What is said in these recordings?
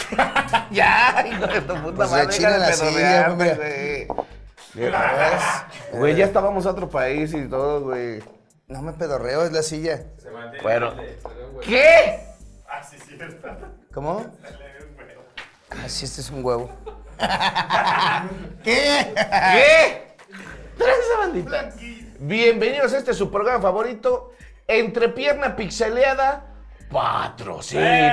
Ya, hijo de tu puta Pues madre. rechina la silla, güey. ¿Ves? Güey, ya estábamos a otro país y todo, güey. No me pedorreo, es la silla. Se mantiene. Bueno. Bueno. ¿Qué? Ah, sí, cierto. ¿Cómo? Dale un huevo. Así este es un huevo. ¿Qué? ¿Qué? Tranza, bandita. Bienvenidos a este su programa favorito, Entrepierna Pixeleada, patrocina.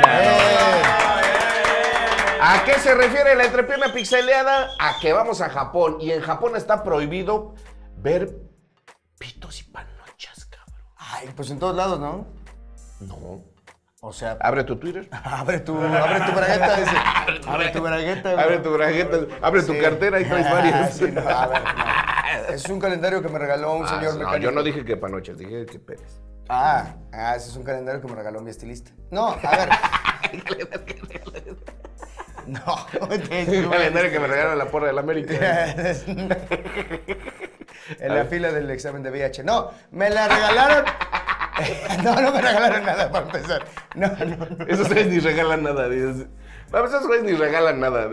¿A qué se refiere la entrepierna pixeleada? A que vamos a Japón y en Japón está prohibido ver pitos y panochas, cabrón. Ay, pues en todos lados, ¿no? No. O sea, Abre tu Twitter. abre tu bragueta, dice. Abre tu bragueta, güey. Abre tu bragueta, abre tu cartera y traes varias. Sí, no, a ver, no. Es un calendario que me regaló un señor No, mecánico. yo no dije que panochas, dije que penes. Ese es un calendario que me regaló mi estilista. No, a ver. No, Un calendario que me regalaron la porra de la América. En la fila del examen de VIH. No, me la regalaron. No me regalaron nada para empezar. No. Esos güeyes ni regalan nada. Dices. Vamos, esos güeyes ni regalan nada.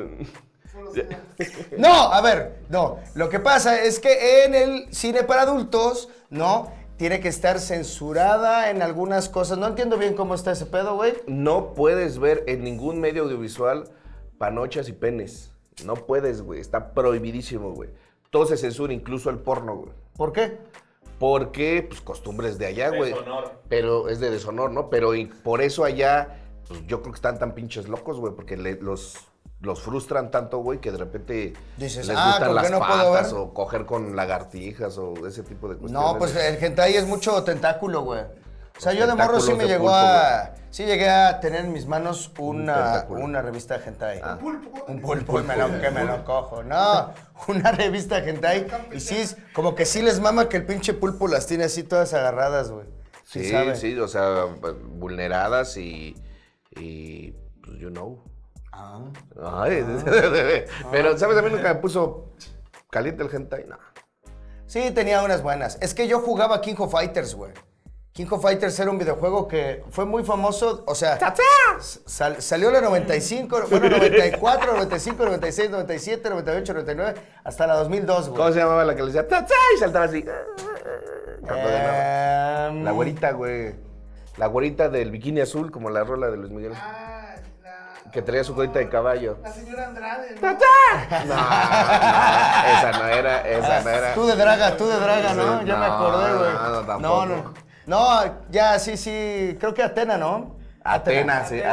No, a ver, no. Lo que pasa es que en el cine para adultos, ¿no? Tiene que estar censurada en algunas cosas. No entiendo bien cómo está ese pedo, güey. No puedes ver en ningún medio audiovisual panochas y penes. No puedes, güey. Está prohibidísimo, güey. Todo se censura, incluso el porno, güey. ¿Por qué? Porque, pues, costumbres de allá, güey. Deshonor. Pero es de deshonor, ¿no? Pero por eso allá, pues, yo creo que están tan pinches locos, güey. Porque los frustran tanto, güey, que de repente Dices, les ¿con gustan qué las no puedo patas ver? o coger con lagartijas o ese tipo de cuestiones. No, pues el hentai es mucho tentáculo, güey. O sea, yo de morro sí tentáculos me de llegó pulpo, a... Sí llegué a tener en mis manos tentáculo. una revista hentai. Pulpo. Un pulpo, que me lo cojo. No, una revista hentai. Y sí, como que sí les mama que el pinche pulpo las tiene así todas agarradas, güey. Sí, sabe. sí, o sea, vulneradas y pues, you know. Ay, pero, ¿sabes? A mí nunca me puso caliente el hentai, no. Sí, tenía unas buenas. Es que yo jugaba King of Fighters, güey. King of Fighters era un videojuego que fue muy famoso, o sea, salió en la 95, bueno, 94, 95, 96, 97, 98, 99, hasta la 2002, güey. ¿Cómo se llamaba la que le decía ¡Tachá! Y saltaba así? Cuando ganaba. La güerita, güey. La güerita del bikini azul, como la rola de Luis Miguel. Que traía su colita de caballo. La señora Andrade, ¿no? No, esa no era. Tú de draga, ¿no? Sí, Ya me acordé, güey. No, tampoco. No, ya, sí, creo que Atena, ¿no? Atena, sí.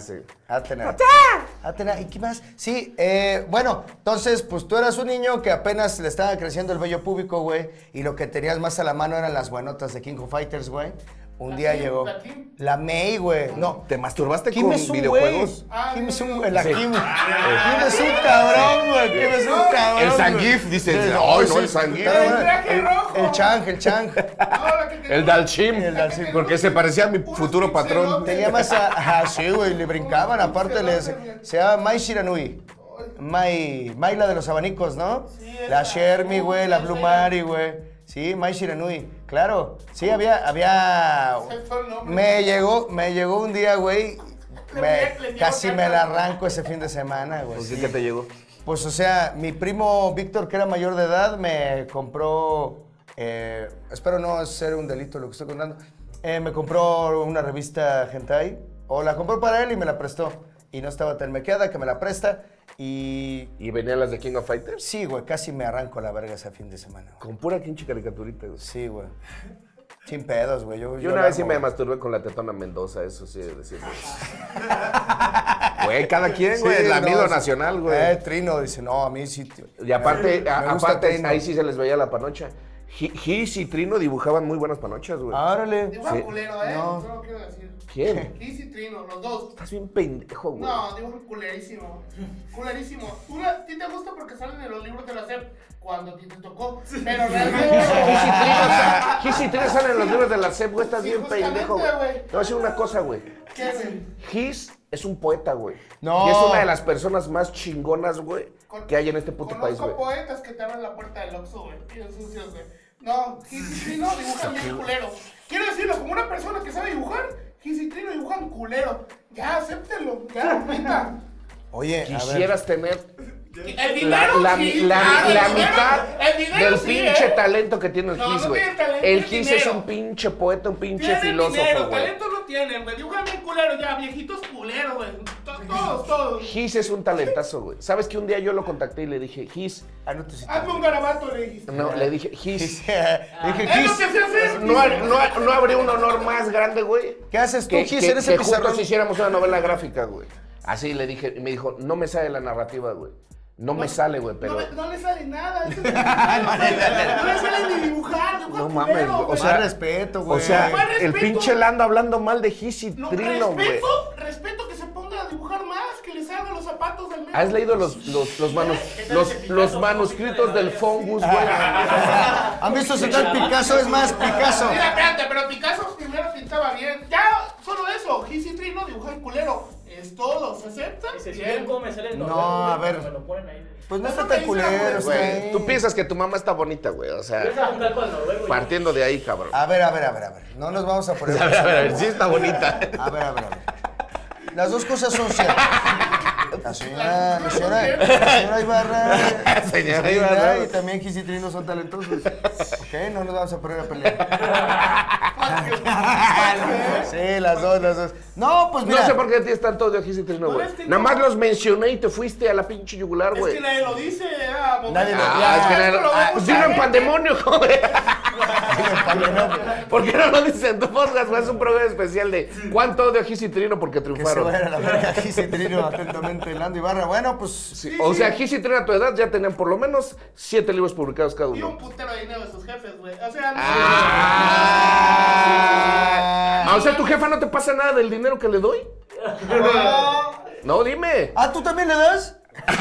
Atena, ¿y qué más? Sí, bueno, entonces, pues tú eras un niño que apenas le estaba creciendo el vello púbico, güey, y lo que tenías más a la mano eran las buenotas de King of Fighters, güey. Un día llegó. ¿La Kim? La May, güey. No. ¿Te masturbaste Kim con es un videojuegos? güey. Kim es un güey. La Kim. Kim es un cabrón, güey. Kim es un cabrón. El güey. Sangif, dice. Sí, Ay, no, sí, el Sangif. pero bueno, traje rojo. El Chang. Ahora que te El Dalchim. El Dalchim. Porque se parecía a mi futuro patrón. Te llamas sí, güey, le brincaban, aparte se llama Mai Shiranui. Mai la de los abanicos, ¿no? Sí, La esa. Shermie, güey, la Blue Mari, güey. Sí, Mai Shiranui, claro. Sí, había... Fue el nombre. Me llegó un día, güey, Le llegó casi carta. me la arranco ese fin de semana, güey. ¿Por sí. qué te llegó? Pues, o sea, mi primo Víctor, que era mayor de edad, me compró... espero no ser un delito lo que estoy contando. Me compró una revista hentai, o la compró para él y me la prestó. Y no estaba tan mequeada que me la presta. Y ¿Y venían las de King of Fighters? sí, güey, casi me arranco la verga ese fin de semana, güey. Con pura pinche caricaturita, güey. Sí, güey. Sin pedos, güey. Yo la una vez sí amo, me güey. masturbé con la tetona Mendoza, eso sí, de decirlo. Güey, cada quien, güey, Sí, el amigo no, nacional, güey. Trino dice, no, a mí sí. Tío. Y aparte, Me gusta aparte Trino. ahí sí se les veía la panocha. Gis y Trino dibujaban muy buenas panochas, güey. Árale. Dibuja Sí. culero, ¿eh? No. Solo quiero decir. ¿Quién? Kiss y Trino, los dos. Estás bien pendejo, güey. No, dibujan culerísimo. Culerísimo. A ti te gusta porque salen en los libros de la SEP cuando a ti te tocó. Pero realmente. Gis y Trino salen en los libros de la SEP, güey. Estás Sí, bien justamente, pendejo, güey. güey. Te voy a decir una cosa, güey. ¿Qué hacen? Gis es un poeta, güey. No. Y es una de las personas más chingonas, güey, que hay en este puto país, Conozco güey. poetas que te abren la puerta del Oxxo, güey. Bien sucios, güey. No, Kiss y Trino dibujan bien culero. Quiero decirlo, como una persona que sabe dibujar, Kiss y Trino dibujan culero. Ya, acéptenlo. Ya, neta. Oye, quisieras tener El dinero la sí, mitad el dinero del sí, pinche talento que tiene el No, Gis, no güey. tiene talento, El tiene Gis es dinero. un pinche poeta, un pinche Tienen filósofo, dinero, güey. talento no tienen, güey. Dibujan bien culero ya, viejitos culeros, güey. Todos. Gis es un talentazo, güey. ¿Sabes que un día yo lo contacté y le dije, Gis? Hazme un garabato, le dijiste. No, le dije, Gis. Dije, Es lo que se hace. No habría un honor más grande, güey. ¿Qué haces tú, Que Gis? Eres el juntos pizarrón. hiciéramos una novela gráfica, güey. Así le dije, y me dijo, no me sale la narrativa, güey. No me sale, güey, pero... No le sale nada. No le sale ni dibujar. No mames, O sea, respeto, güey. O sea, Más el respeto. pinche Lando hablando mal de Gis y No, Trino, güey. respeto que se ponga a dibujar más, que le salgan los zapatos del medio. ¿Has leído los manuscritos del Fongus, güey? ¿Han visto su tal Picasso? Es más, Picasso. Mira, espérate, pero Picasso primero pintaba bien. Ya, solo eso. Gis y Trino dibujan culero. Es todo, ¿se acepta? Y se sienten cómo me sale el No, dolor, a ver. Me lo ponen ahí. Pues no Eso está tan me culero, dice la está Güey, ahí. tú piensas que tu mamá está bonita, güey. O sea, Empieza a juntar con el noruego. partiendo de ahí, cabrón. A ver. No nos vamos a poner... A ver, sí está bonita. A ver. Las dos cosas son ciertas. La señora Ibarra. Señora Ibarra. Y también Gis y Trino son talentosos. Ok, no nos vamos a poner a pelear. Sí, las dos. No, pues mira. No sé por qué tienes tanto odio a Gis y Trino, güey. eres Trino. Nada más los mencioné y te fuiste a la pinche yugular, Es güey. que nadie lo dice. Nadie lo- Es que esto lo ve pues mucha dilo en gente. pandemonio, joder. ¿Por qué no lo dices en tu podcast, güey? Es un programa especial de cuánto odio a Gis y Trino porque Que se triunfaron. vaya a la verga Gis y Trino, atentamente, Lando Ibarra. Bueno, pues... Sí, o sea, Gis y Trino a tu edad ya tenían por lo menos 7 libros publicados cada Y un uno. putero de dinero de sus jefes, güey. O sea, O sea, ¿tu jefa no te pasa nada del dinero que le doy? No, dime. Ah, ¿tú también le das?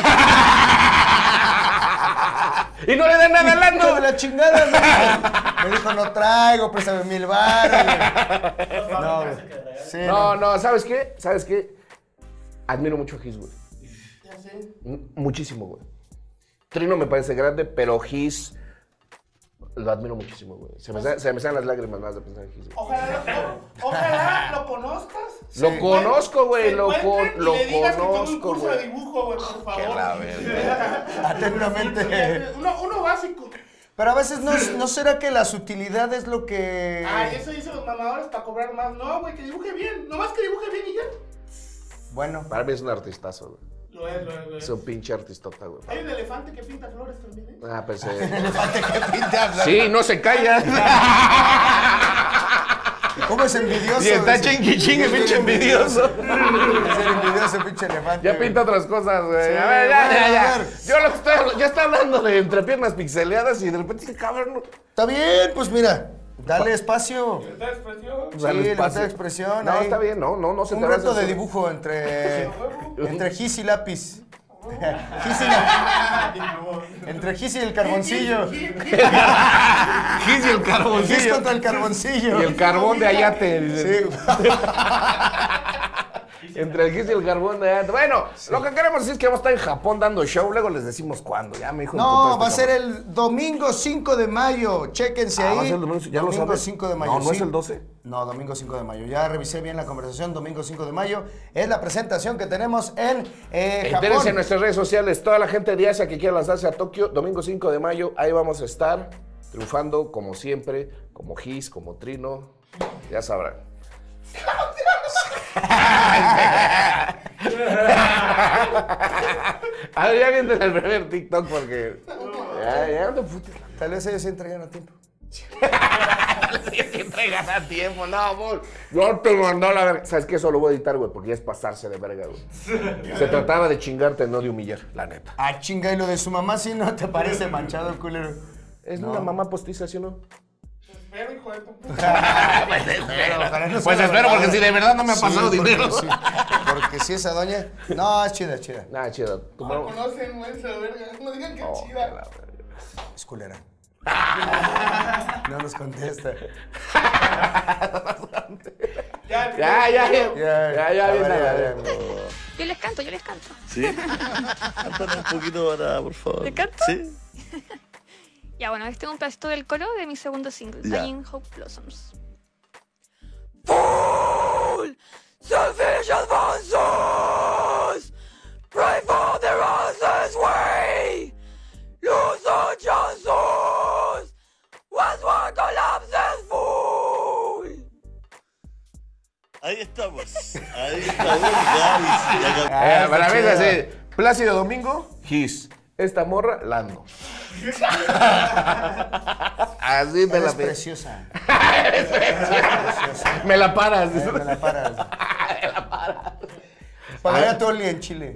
Y no le da nada al Hijo de Lando. la chingada, ¿no? Me dijo, no traigo, préstame 1000 baros. No, güey. Sí, No, ¿sabes qué? ¿Sabes qué? Admiro mucho a Gis, güey. Ya sé. Muchísimo, güey. Trino me parece grande, pero Gis lo admiro muchísimo, güey. Se me salen las lágrimas más de pensar en Gis, güey. Ojalá lo conozcas. Lo conozco, güey, Se lo encuentren y lo le digas que tome un conozco, curso de güey. dibujo, güey, por favor. Que la verga. Atentamente. Uno básico. Pero a veces no será que la sutilidad es lo que... Ay, eso dicen los mamadores para cobrar más. No, güey, que dibuje bien. Nomás que dibuje bien y ya. Bueno, Para mí es un artistazo, güey. Lo es. Es un pinche artistota, güey. Hay un elefante que pinta flores también, ¿eh? Ah, pues elefante que pinta hablar. sí, no se calla. ¿Cómo es envidioso? Y está Dice. chingue, pinche envidioso. Es el envidioso, pinche elefante. Ya güey. pinta otras cosas, güey. Sí, a ver, ya. bueno, a ver. Yo lo que estoy, ya está hablando de entrepiernas pixeleadas y de repente dice, cabrón. Está bien, pues mira, dale espacio. ¿Libertad de expresión? Sí, Dale libertad espacio. de expresión. No, ahí. está bien, no se Un te va a reto de hacer- dibujo entre Gis y lápiz. Entre Gis y el carboncillo. Gis y el Gis carboncillo. contra el carboncillo. Y el carbón de Ayate. dice. Sí. Entre el Gis y el carbón de Ayate. Bueno, lo que queremos decir es que vamos a estar en Japón dando show. Luego les decimos cuándo. Ya me dijo. No, va a ser el domingo 5 de mayo. Chéquense ahí. ¿Va a ser el domingo? ¿Ya lo Domingo sabes? 5 de mayo. No, ¿no es sí. el 12? No, domingo 5 de mayo. Ya revisé bien la conversación. Domingo 5 de mayo es la presentación que tenemos en Entérense Japón. en nuestras redes sociales. Toda la gente de Asia que quiera lanzarse a Tokio, domingo 5 de mayo. Ahí vamos a estar triunfando como siempre, como Gis, como Trino. Ya sabrán. A ver, ya vienen el primer TikTok porque... Ya no te putes. Tal vez ellos sí entregan a tiempo. Que entregan a tiempo, no, amor. Yo te mandó la verga. ¿Sabes qué? Eso lo voy a editar, güey, porque ya es pasarse de verga, güey. Se trataba de chingarte, no de humillar, la neta. Ah, chinga, y lo de su mamá sí no te parece manchado, culero. Es una mamá postiza, ¿sí o no? Espero, hijo de tu puta. Ojalá no Pues sea espero, verdad. porque si de verdad no me ha Sí, pasado porque dinero. sí, porque si esa doña... No, es chida, es chida. Nada, chido. Tu No mamá- conocen, güey, esa verga. No digan que Oh, chida. que la verga. Es culera. No nos contesta. Ya, Ya, Ya, bien. ya. Yo les canto. ¿Sí? Cántame un poquito para, por favor. ¿Te canto? Sí. Ya, bueno, este es un pedacito del coro de mi segundo single, Ya. Dying Hope Blossoms. Full selfish advances, Ahí estamos. Ahí estamos, guys. Para mí es así. Plácido Domingo, Gis. Esta morra, Lando. Así me la Eres pe- preciosa. Me la paras. Me la paras. Pagaría Toli en Chile.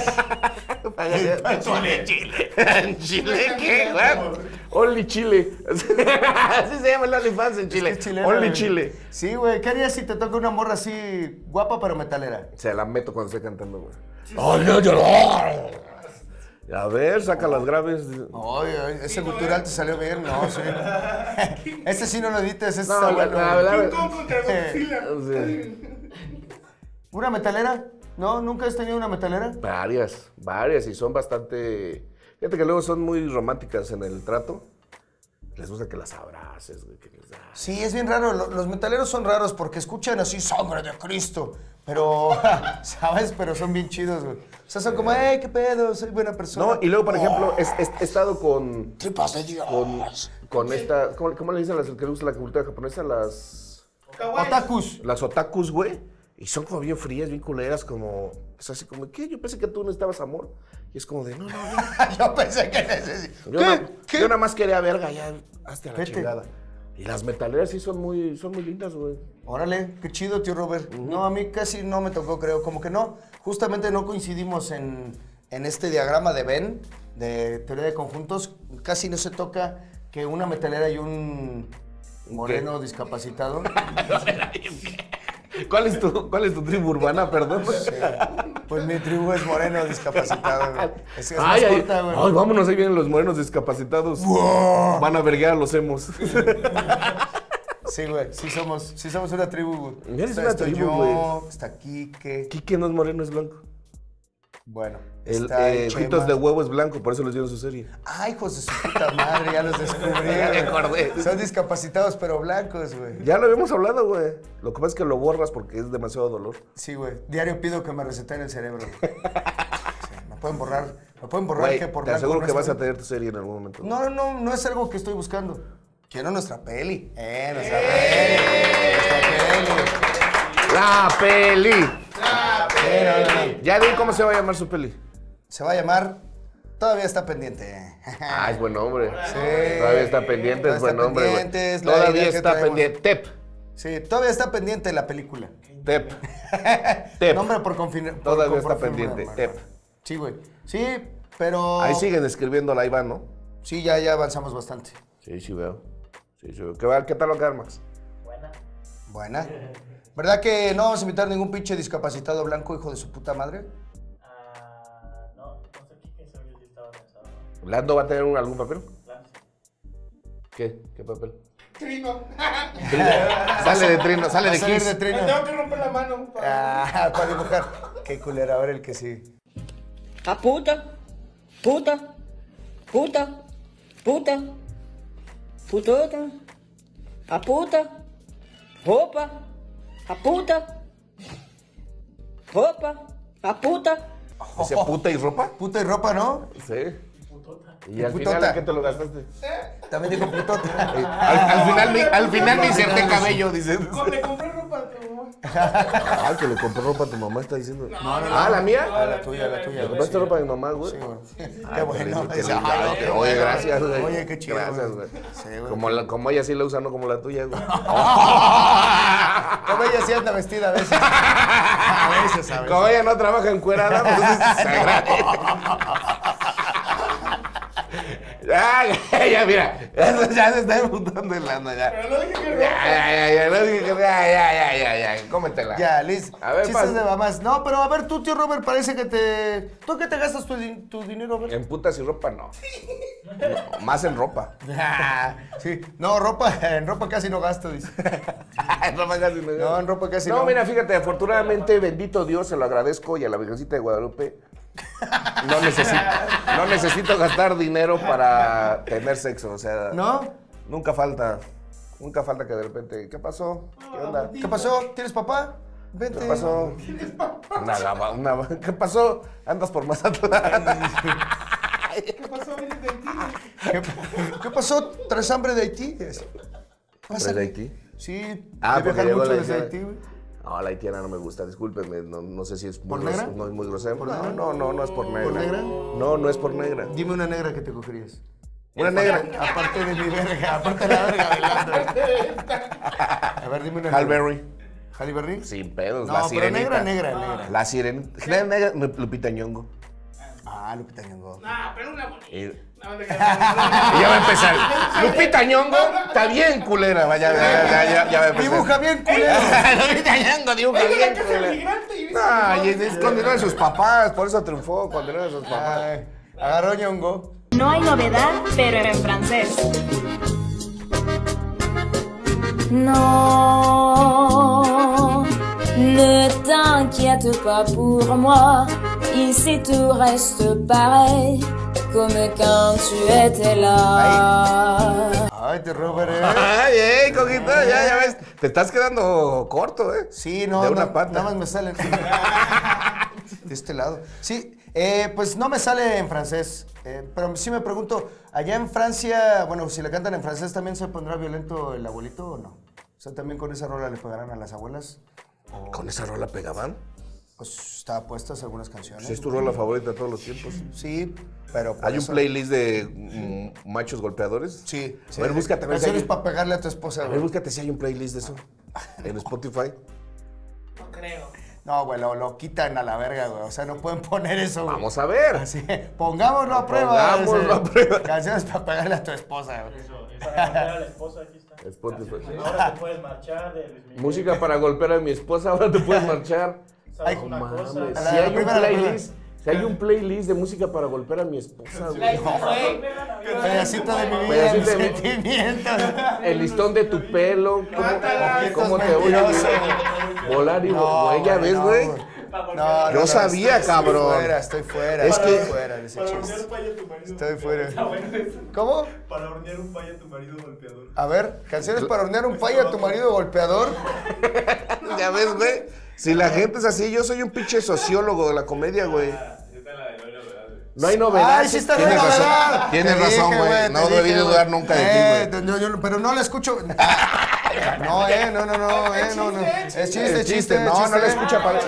¿En Chile qué, güey? Only Chile. Así se llama el OnlyFans en Chile. Es chilena, Only güey. Chile. Sí, güey. ¿Qué harías si te toca una morra así guapa pero metalera? Se la meto cuando esté cantando, güey. ¡Ay, no, yo! A ver, saca las graves. Ay, ay, ese gutural te salió bien, no, sí. Ese sí no lo edites, ese No, está bueno. King Kong contra Godzilla. Sí. ¿Una metalera? ¿No? ¿Nunca has tenido una metalera? Varias, y son bastante... Fíjate que luego son muy románticas en el trato. Les gusta que las abraces, güey, que les das. Sí, es bien raro. Los metaleros son raros porque escuchan así sangre de Cristo. Pero, ¿sabes? Pero son bien chidos, güey. O sea, son como, qué pedo, soy buena persona. No, y luego, por ejemplo, he estado con... Tripas de Dios. Con esta... ¿Cómo le dicen a las que les gusta la cultura japonesa? Las Otakus. otakus, güey. Y son como bien frías, bien culeras, como... Es así como, ¿qué? Yo pensé que tú necesitabas amor. Y es como de, no. Yo pensé que necesitaba. Yo nada más quería verga, ya, hazte a la Vete. chingada. Y las metaleras sí son muy lindas, güey. Órale, qué chido, tío Robert. No, a mí casi no me tocó, creo. Como que no. Justamente no coincidimos en este diagrama de Venn, de teoría de conjuntos. Casi no se toca que una metalera y un moreno discapacitado. ¿Cuál es tu tribu urbana, perdón? Pues mi tribu es moreno discapacitado, güey. Es que es más Ay, corta, güey. ay, vámonos, ahí vienen los morenos discapacitados. Van a verguear a los emos. Sí, güey, sí somos una tribu, güey. Eres una Estoy tribu, yo, güey. está Quique. Quique no es moreno, es blanco. Bueno, El está el Ojitos Chema. de Huevo es blanco, por eso les dieron su serie. Ay, hijos de su puta madre, ya los descubrí. Ya me güey. acordé. Son discapacitados, pero blancos, güey. Ya lo habíamos hablado, güey. Lo que pasa es que lo borras porque es demasiado dolor. Sí, güey. Diario pido que me receten el cerebro, güey. Sí, me pueden borrar Güey, que por te blanco aseguro no que vas estoy. a tener tu serie en algún momento. No es algo que estoy buscando. Quiero nuestra peli. Nuestra peli. Nuestra peli. ¡La peli! No. Ya di cómo se va a llamar su peli. Se va a llamar Todavía está pendiente. Ah, es buen nombre. Sí. Todavía está pendiente, es Todavía buen está nombre, güey. pendiente, es la Todavía idea que está traemos. pendiente. Tep. Sí, todavía está pendiente la película. Tep. Tep. Nombre por confirmar. Todavía está pendiente. Tep. Sí, güey. Sí, pero... Ahí siguen escribiéndola, ahí va, ¿no? Sí, ya avanzamos bastante. Sí veo. ¿Qué tal va a quedar, Max? Buena. ¿Verdad que no vamos a invitar ningún pinche discapacitado blanco, hijo de su puta madre? No sé qué se había estaba pensado. ¿Lando va a tener algún papel? ¿Qué? ¿Qué papel? Trino. Sale de Trino, sale Va de a salir Kiss. de Me Trino. tengo que romper la mano. Para dibujar. Qué culera, ahora el que sí. A puta, puta, puta, puta, putota, a puta, roupa, a puta, roupa, a puta. ¿Ese puta y ropa? Puta y ropa, ¿no? Sí. Y al Putota. final, ¿en qué te lo gastaste? También dijo putota. Al final me inserté cabello, dice. Le compré ropa a tu mamá. Ah, que le compró ropa a tu mamá, está diciendo. Ah, ¿la mía? La tuya, ¿Le güey. compraste ropa a mi mamá, güey? Sí, güey. Ah, Qué bueno. qué Esa- lindo. ay, qué Oye, bueno. gracias, güey. Oye, qué chido. Gracias, güey. Sí, güey. Como ella sí la usa, no como la tuya, güey. Como ella sí anda vestida a veces. A veces, a veces. Como ella no trabaja encuerada, pues se agradece. Ya, mira. Ya se está emputando el Lando, ya. Pero no dije que no. Ya, no dije que ya, cómetela. Ya, Liz. A ver, Chistes pasa. de mamás. No, pero a ver, tú, tío Robert, parece que te... ¿Tú qué te gastas tu dinero, Robert? En putas y ropa, no. No, más en ropa. Sí. No, en ropa casi no gasto, dice. En ropa casi no. No, en ropa casi no. No, mira, fíjate, afortunadamente, bendito Dios, se lo agradezco y a la Virgencita de Guadalupe. No necesito gastar dinero para tener sexo, o sea. ¿No? Nunca falta que de repente, ¿qué pasó? ¿Qué onda? ¿Qué pasó? ¿Tienes papá? Vente. ¿Qué pasó? ¿Qué pasó? ¿Andas por Mazatlán? ¿Qué pasó? ¿Vienes de Haití? ¿Qué pasó? ¿Traes hambre de Haití? ¿Traes de Haití? Sí. Ah, de porque viajar llegó mucho la desde idea. Haití, güey. No, la haitiana no me gusta, discúlpeme, no sé si es muy ¿Por negra? No es muy grosero. ¿Por negra? No es por negra. ¿Por negra? No es por negra. Dime una negra que te cogerías. Una negra. Aparte de mi verga, aparte de la verga de Lando. A ver, dime una Halle negra. Berry. ¿Halle Berry? Sin pedos, No, la pero sirenita. negra. La sirenita. Negra, Lupita Nyong'o. Ah, Lupita Nyong'o. Nah, pero una bonita. Y No, te ya va a empezar. Lupita Nyong'o está bien culera. Ya va a empezar. Dibuja bien culero. Lupita Nyong'o dibuja bien que es culera. inmigrante y No, y es cuando no de sus papás, por eso triunfó, cuando no de sus papás. Ay, agarró Nyong'o. No hay novedad, pero en francés. Non, ne t'inquiète pas pour moi. Ici tout reste pareil, comme quand tu étais là. Ay, te Robert, Ay, coquito, ya ves. Te estás quedando corto, Sí, no, De una no, pata. nada más me sale de este lado. Sí, pues no me sale en francés, pero sí me pregunto, allá en Francia, bueno, si le cantan en francés, ¿también se pondrá violento el abuelito o no? O sea, ¿también con esa rola le pegarán a las abuelas? ¿Con esa rola pegaban? Pues está puestas algunas canciones. Si es tu rola favorita de todos los tiempos. Sí, pero por ¿Hay un eso- playlist de machos golpeadores? Sí, sí. A ver, búscate. a ver si Canciones hay- para pegarle a tu esposa, A ver, güey. búscate si hay un playlist de eso. En Spotify. No creo. No, güey, lo quitan a la verga, güey. O sea, no pueden poner eso, güey. Vamos a ver. Así, pongámoslo a prueba. Pongámoslo a prueba. Canciones para pegarle a tu esposa, güey. Eso, y para golpear a la esposa, aquí está. Spotify. Ahora te puedes marchar de Luis Miguel. Música para golpear a mi esposa, ahora te puedes marchar. ¿Sabes Ay, una Mames, cosa? A la- si hay un primera, la playlist, si hay un playlist de música para golpear a mi esposa, güey. Pedacito de mi vida, Pedacito mis de mi- sentimientos. El listón de tu pelo, cómo te oye mentiroso. volar y No, güey, ya ves, no, güey. No, Yo sabía, cabrón. Estoy fuera. Es que- Estoy fuera de ese Para hornear chiste. un payo a tu marido. Estoy fuera. Está bueno eso. ¿Cómo? Para hornear un payo a tu marido golpeador. A ver, canciones para hornear un pay a tu marido golpeador. Ya ves, güey. Si la gente es así, yo soy un pinche sociólogo de la comedia, güey. Esta es la de Loira, ¿verdad? No hay novedad. Ay, sí está Tienes buena, razón. ¿verdad? Tienes Te razón, dije, güey. te No dije, debí de güey. dudar nunca de ti, güey. Pero no la escucho. No, no. Es chiste. No la escucha para.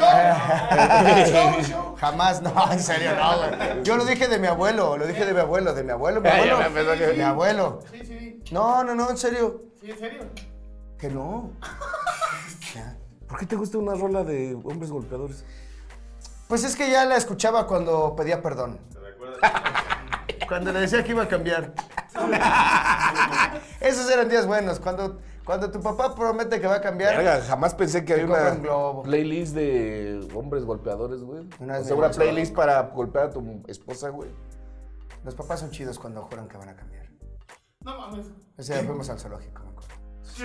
Jamás, no, en serio, no, güey. Yo lo dije de mi abuelo, de mi abuelo. Ya me empezó que- Mi abuelo. Sí. No, en serio. Sí, en serio. Que no. ¿Por qué te gusta una rola de hombres golpeadores? Pues es que ya la escuchaba cuando pedía perdón. ¿Te recuerdas? Cuando le decía que iba a cambiar. Esos eran días buenos. Cuando tu papá promete que va a cambiar. Verga, jamás pensé que había compra una un globo. playlist de hombres golpeadores, güey. Una O de sea, una más, playlist para golpear a tu esposa, güey. Los papás son chidos cuando juran que van a cambiar. No mames. Ese día fuimos al zoológico, me acuerdo.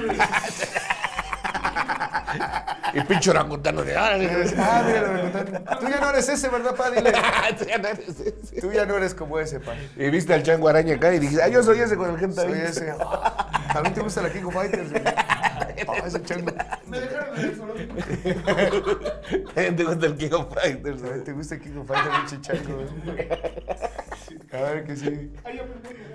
Y pinche orangutano de. Ah, mira, tú ya no eres ese, ¿verdad, pa? Dile. Tú ya no eres como ese, pa. Y viste al chango araña acá y dijiste, yo soy ese con el gente Soy ahí. ese. También te gusta la King of Fighters, güey. Ese chango. Me dejaron en el zoológico. Te gusta el King of Fighters, güey. Te gusta King of Fighters, pinche chango, güey. A ver que sí. Ay, yo pensé que-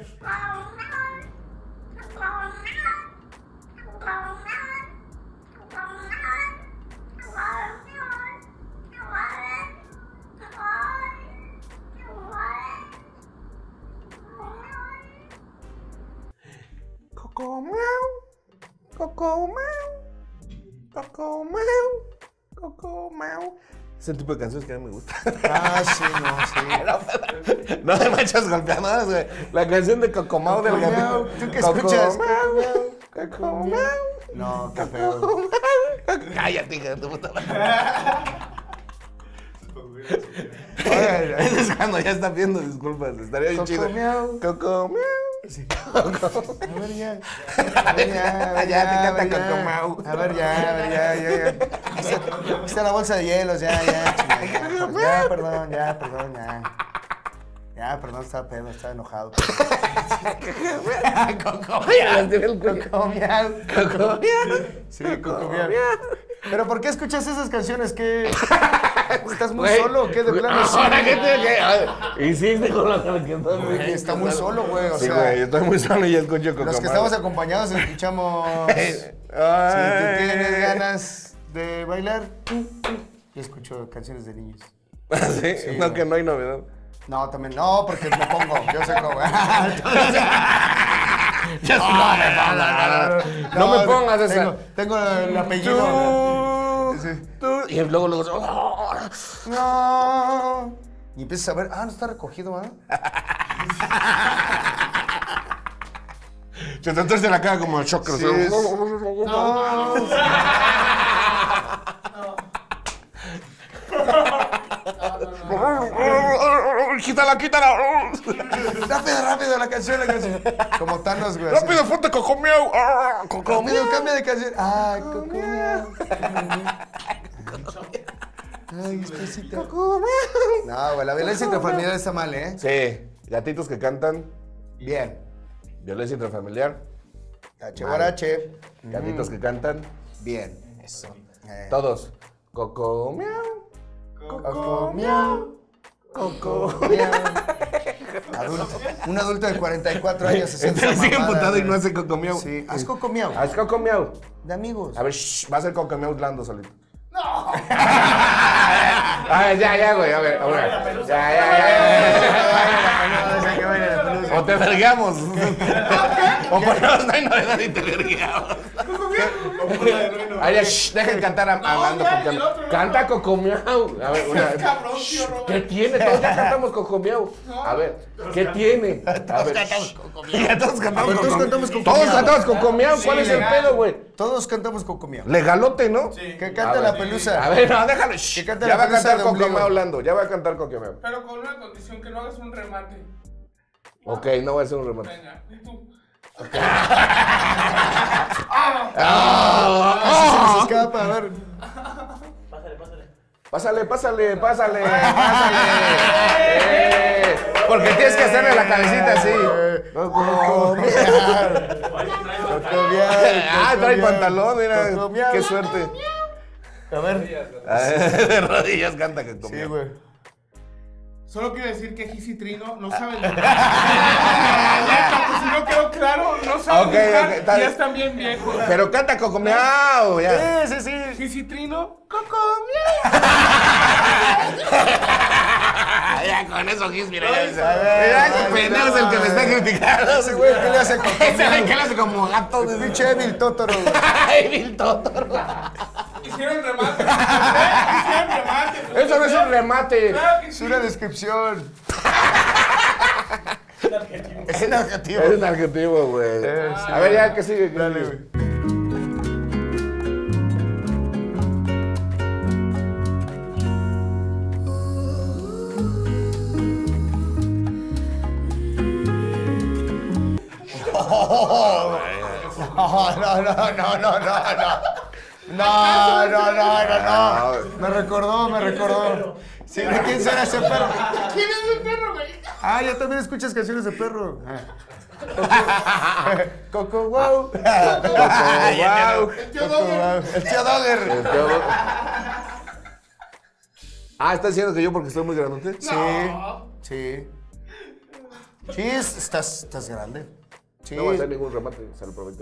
Coco miau, coco miau, coco miau, coco miau. Es el tipo de canciones que a mí me gusta. Ah, sí, no, sí. No de machos golpeadores, güey. La canción de Cocomau del Cocomau. gatito. ¿Tú qué escuchas? Cocomau, Cocomau. No, qué feo. Cocomau. Cállate, hija de tu puta madre. Oigan, Ese es cuando ya está viendo, disculpas. Estaría bien chido. Cocomau. Cocomau. A ver, ya. A ver, ya. Ya te canta a ver, ya. Cocomau. A ver, ya. Aquí está la bolsa de hielos, ya. Ya, perdón, ya. Ya, perdón, estaba pedo, estaba enojado. Cocomiau. Sí, cocomiau. ¿Pero por qué escuchas esas canciones? ¿Qué? ¿Estás muy Güey, solo o qué? De plano sí. Ahora que te. Insiste con la canción. Güey, está muy solo, güey, o Sí, sea, güey, estoy muy solo y ya escucho Cocomau. Los que estamos acompañados escuchamos. Si Ay. tú tienes ganas de bailar. Y escucho canciones de niños. ¿Sí? Sí, No, güey. que no hay novedad. No, también no, porque me pongo. Yo sé cómo. No me pongas esa. Tengo el apellido. Sí. Y luego. No. Y empiezas a ver, no está recogido, Se te entorce la cara como el chocro. Sí, Quítala, quítala. Rápido, la canción. Como Thanos, güey. Rápido, ponte cocomiau. Rápido, cambia de canción. Cocomiau. Ay, espesita. No, güey, la violencia intrafamiliar está mal, ¿eh? Sí, gatitos que cantan. Bien. Violencia intrafamiliar. H guarache. Gatitos que cantan. Bien. Eso. Todos. Cocomiau. Cocomiau. Cocomiau. Un adulto de 44 años se siente esa Sigue mamada, emputado y güey. no hace cocomiau. Sí, haz cocomiau. Haz cocomiau. De amigos. A ver, va a ser cocomiau blando solito. ¡No! A ver, ya, güey, a ver. Ya. O te vergueamos. O ponemos no hay novedad y te vergueamos. Ay, dejen cantar a Amando. Canta cocomiau. A ver, una vez. ¿Qué tiene? Todos ya cantamos cocomiau. A ver, ¿qué tiene? A ver. Ya todos cantamos cocomiau. Todos cantamos cocomiau. ¿Cuál es el pedo, güey? Todos cantamos cocomiau. Legalote, ¿no? Sí. Que cante la pelusa. A ver, no, déjalo. Que cante Ya la va a pelusa cantar de ombligo. cocomiau hablando. Ya va a cantar cocomiau. Pero con una condición, que no hagas un remate. Ok, no voy a hacer un remate. Venga, y tú. Se nos escapa, a ver. Pásale. Pásale. Porque tienes que hacerle la cabecita así. Trae pantalón, mira. Cocomiau. Qué suerte. A ver. De rodillas canta que comió. Sí, güey. Solo quiero decir que Gis y Trino no saben Si no quedó claro, no saben Ok, dibujar ok, y está ya bien. están bien viejos. Pero canta cocomiau, ya. Sí. Gis y Trino, Ya con eso, Gis, mira. A ver, Mira, ese pendejo es el que me está criticando. Ese güey, ¿qué le hace Ese güey cocomiau? que le hace como gato. Pinche Evil Totoro, güey. Ay, Bill Totoro. hicieron remate. Eso no es un remate. Claro que Es sí. una descripción. Es un adjetivo. Es un adjetivo, güey. sí, A ver, ya, ¿qué sigue? ¿Qué Dale, sigue? güey. No. Me recordó. Sí, ¿de quién será ese perro? ¿Quién es el perro, güey? Ya también escuchas canciones de perro. Coco wow. Wow. El tío Dogger. El tío Dogger. ¿Estás diciendo que yo porque estoy muy grandote? Sí. Sí, estás grande. Sí. No voy a hacer ningún remate, se lo prometo.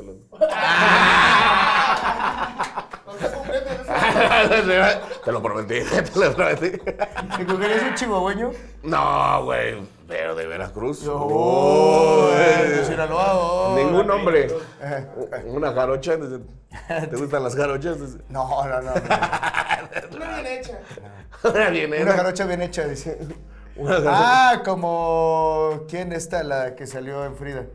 Te lo prometí, ¿Te cogerías un chihuahueño? No, güey, pero de Veracruz. De Sinaloa. Ningún hombre. Una jarocha. ¿Te gustan las jarochas? No. Una bien hecha. Una jarocha bien hecha, dice. Como... ¿Quién está la que salió en Frida?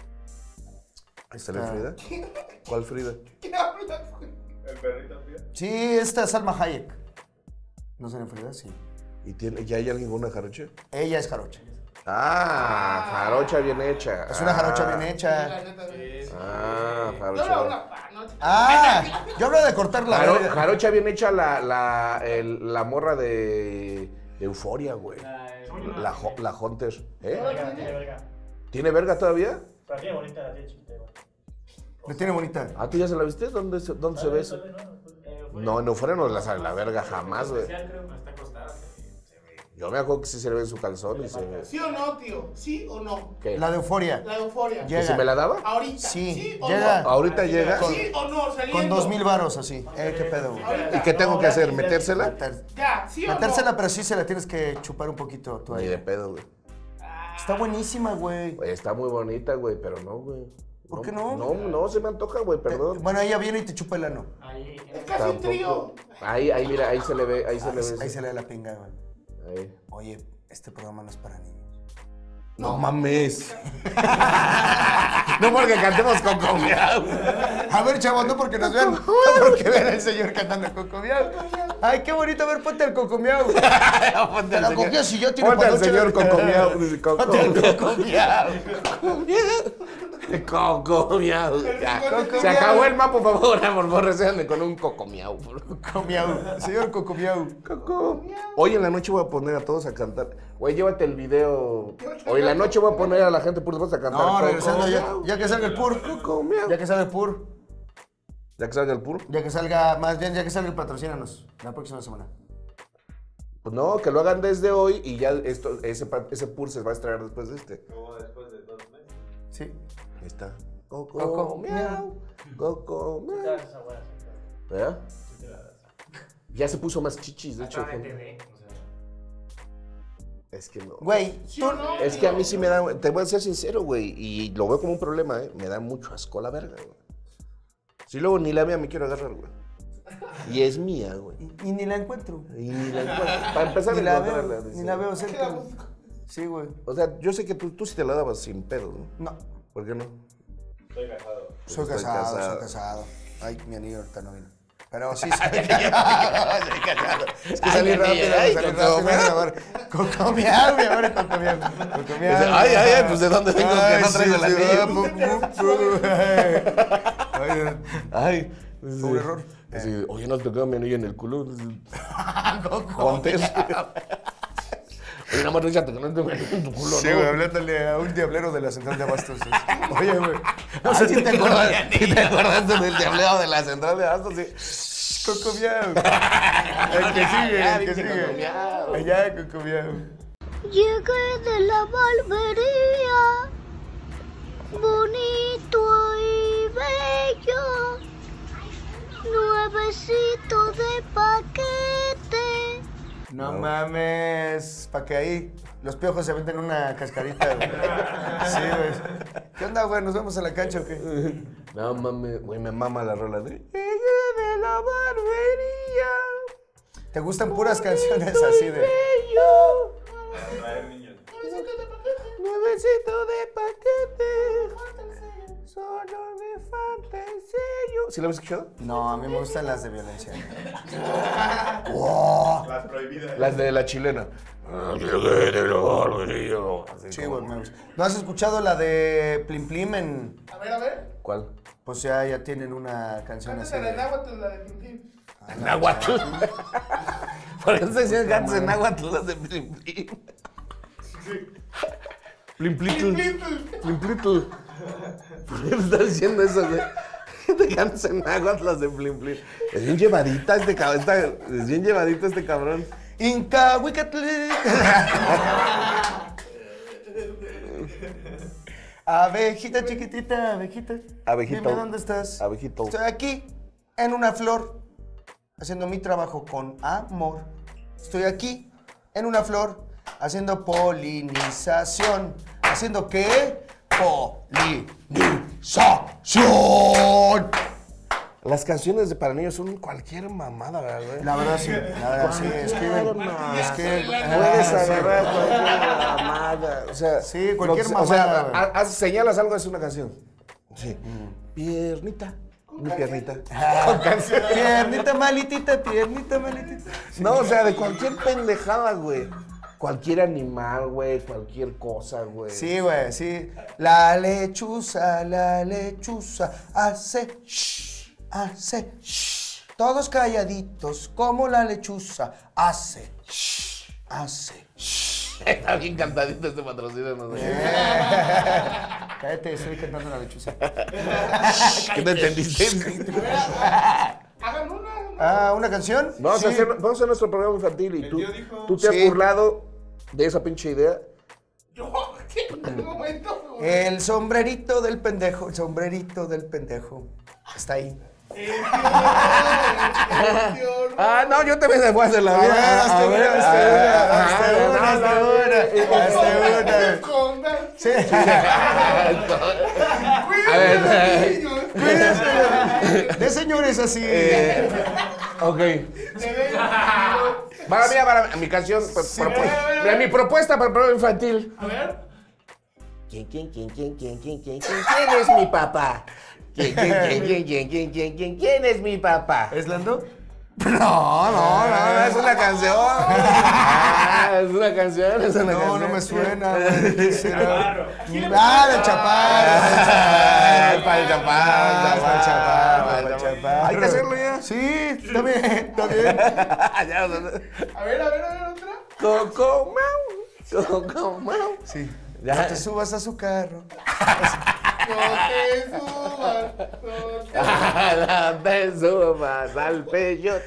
¿Sale Frida? ¿Cuál Frida? ¿Qué hablas, güey? El perrito Frida. Sí, esta es Salma Hayek. ¿No sale en Frida? Sí. ¿Y ya hay alguien con una jarocha? Ella es jarocha. Jarocha bien hecha. Es una jarocha bien La hecha. neta, güey. Jarocha. No, no. Yo hablo de cortar la verga. Jarocha bien hecha la morra de Euforia, güey. La Hunter. ¿Tiene verga todavía? Pero tiene bonita la tiene chiquita, igual. ¿La tiene bonita? ¿Tú ya se la viste? ¿Dónde se ve eso? No, en Euforia no la sale la verga jamás, güey. Especial, creo, está acostada. Yo me acuerdo que sí se le ve en su calzón y se ve. ¿Sí o no, tío? ¿Sí o no? ¿Qué? La de Euforia. La euforia. Llega. ¿Que si me la daba? Ahorita. Sí, o llega. no? Ahorita llega. ¿Sí o no? Saliendo. Con 2,000 varos así. ¿Qué pedo, güey? Ahorita. ¿Y qué tengo que hacer? ¿Metérsela? Ya, ¿sí o no? Metérsela, pero sí se la tienes que chupar un poquito tú Ni ahí. de pedo, güey. Está buenísima, güey. Güey, está muy bonita, güey, pero no, güey. ¿Por qué no? No se me antoja, güey, perdón. Bueno, ella viene y te chupa el ano. Es casi un trío. Ahí, mira, ahí se le ve, ahí se le ve. Ahí se le da la pinga, güey. Ahí. Oye, este programa no es para niños. No mames. No porque cantemos Coco Miau. A ver, chavos, no porque nos vean, no porque vean al señor cantando Coco Miau. Ay, qué bonito, a ver, ponte el Coco Miau. Te la cogías si yo tiene Ponte al panoche. señor Coco Miau. Dice, Coco Ponte el Coco Miau. Coco Miau. Ya. Coco Se acabó Miau. el mapa, por favor, recéanme con un Coco Miau. Coco Miau. Señor Coco Miau. Coco. Hoy en la noche voy a poner a todos a cantar. Güey, llévate el video. Hoy en la noche voy a poner a la gente pur a cantar. No, Coco regresando Miau. ya que salga el pur. Coco Miau. Ya que salga el pur. ¿Ya que salga el pur? Ya que salga, más bien, ya que salga el patrocínanos la próxima semana. Pues no, que lo hagan desde hoy y ya ese pur se va a estrenar después de este. Como después de 2 meses. Sí. Ahí está. Coco Coco Miau. Miau. Coco Miau. ¿Verdad? Ya se puso más chichis, de hecho. Es que no. Güey, ¿Sí o no? Es que a mí sí me da, te voy a ser sincero, güey, y lo veo como un problema, me da mucho asco la verga, güey. Si luego ni la mía me quiero agarrar, güey. Y es mía, güey. y ni la encuentro. Y ni la encuentro. Para empezar Ni a la encontrarla. veo, dice. ni la veo cerca. Sí, güey. O sea, yo sé que tú sí te la dabas sin pedo, ¿no? No. ¿Por qué no? Estoy casado. Soy Estoy casado, casado. soy casado. Ay, mi anillo ahorita no vino. Pero sí, soy casado. Soy casado. Es que salí rápido, salí rápido. Mi amor. Coco Miau, mi amor, Coco Miau. Coco Miau. Ay, pues ¿de dónde vengo que no traigo el anillo? Ay, Fue un error. Sí, oye, no te quedó mi anillo en el culo. Contes. Oye, nada más échate que no te metas en tu culo, Sí, ¿no? güey, hablándole a un diablero de la central de abastos. Oye, güey. No sé si te acuerdas, ¿te acuerdas del diableo de la central de Abastos? Sí. Coco Miau. El que sigue, el que dice Coco sigue. Miau. Allá, Coco Miau. Llegué de la barbería, bonito y bello, nuevecito de paquete. No mames, pa' que ahí los piojos se venden una cascarita, güey. Sí, güey. ¿Qué onda, güey? ¿Nos vemos en la cancha o qué? No mames, güey, me mama la rola de Llegué de la barbería. ¿Te gustan puras canciones así de...? Para traer niños. Nuevecito de paquete. Solo me falta el sello. ¿Sí lo habías escuchado? No, a mí me gustan las de violencia. Las prohibidas. Las de la chilena. Llegué de la barbería. Así Sí, como- güey, me gusta. ¿No has escuchado la de Plim Plim en...? A ver. ¿Cuál? Pues ya tienen una canción así Cántate la de de... náhuatl, la de Tintín. Náhuatl. Por eso se decían cantos en náhuatl las de Plim Plim. Plim Plitl. Plim Plitl. ¿Por qué me estás diciendo eso, güey? ¿Qué te cantas en náhuatl las de Plim Plim? Es bien llevadita este cabrón. Es bien llevadito este cabrón. Inca Huicatl. Abejita chiquitita, abejita. Abejito. Dime dónde estás. Abejito. Estoy aquí, en una flor, haciendo mi trabajo con amor. Estoy aquí, en una flor, haciendo polinización. ¿Haciendo qué? Polinización. Las canciones de para niños son cualquier mamada, ¿verdad, güey? La verdad sí, escriben. Es que Puedes agarrar cualquier mamada. O sea, Sí, cualquier lo que- o sea, mamada, güey. señalas algo, es una canción. Sí. Piernita. Mi piernita. Piernita malitita, piernita malitita. No, o sea, de cualquier pendejada, güey. Cualquier animal, güey. Cualquier cosa, güey. Sí, güey, sí. La lechuza hace shh, hace shh. Todos calladitos como la lechuza hace shh, hace shh. Está bien cantadito este patrocinio, no sé. Cállate, estoy cantando la lechuza. ¿Qué no entendiste? Hagan una. Ah, ¿una canción? Vamos, Sí. vamos a hacer nuestro programa infantil y El tú, tío dijo- tú te has Sí. burlado de esa pinche idea. Yo, ¿qué? En un momento. El sombrerito del pendejo, el sombrerito del pendejo. Está ahí. Ah, no, yo también me voy a hacer la vida. Hasta una. Sí. A ver, De señores así. ok. Para mi canción, mi propuesta para el programa infantil. A ver. ¿Quién es mi papá? ¿Quién es mi papá? ¿Es Lando? No, es una canción. Es una canción, es una canción. No me suena. ¿Qué será? ¿Quién le Del Chaparro. Para el Chaparro. Hay que hacerlo ya. Sí, está bien. A ver, otra. Coco Mau. Sí. Ya. No te subas a su carro. No te No te subas subas. al peyote.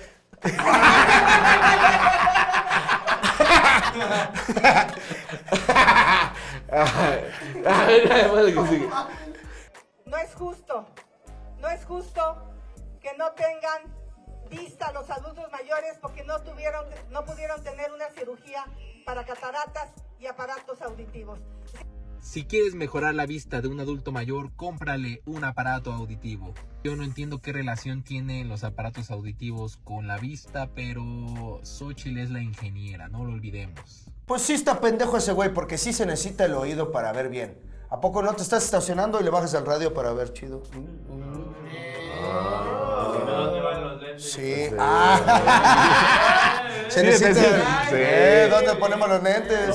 No es justo que no tengan vista los adultos mayores porque no pudieron tener una cirugía para cataratas y aparatos auditivos. Si quieres mejorar la vista de un adulto mayor, cómprale un aparato auditivo. Yo no entiendo qué relación tienen los aparatos auditivos con la vista, pero Xochitl es la ingeniera, no lo olvidemos. Pues sí está pendejo ese güey, porque sí se necesita el oído para ver bien. ¿A poco no te estás estacionando y le bajas al radio para ver chido? ¿Dónde van los lentes? Sí. Se Sí, necesita. sí. ¿Dónde ponemos los lentes?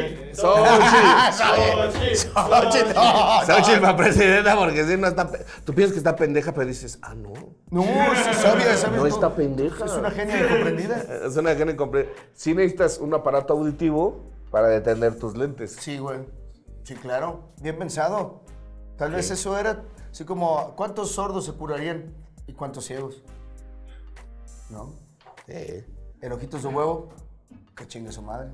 Xochitl para presidenta, porque si no está. Tú piensas que está pendeja, pero dices, no. No, sí sabia. No está pendeja. Es una genia incomprendida. Es una genia incomprendida. Sí necesitas un aparato auditivo para detener tus lentes. Sí, güey. Sí, claro. Bien pensado. Tal vez eso era así como, ¿cuántos sordos se curarían? ¿Y cuántos ciegos? ¿No? Sí. ¿En ojitos de huevo? Que chingue su madre.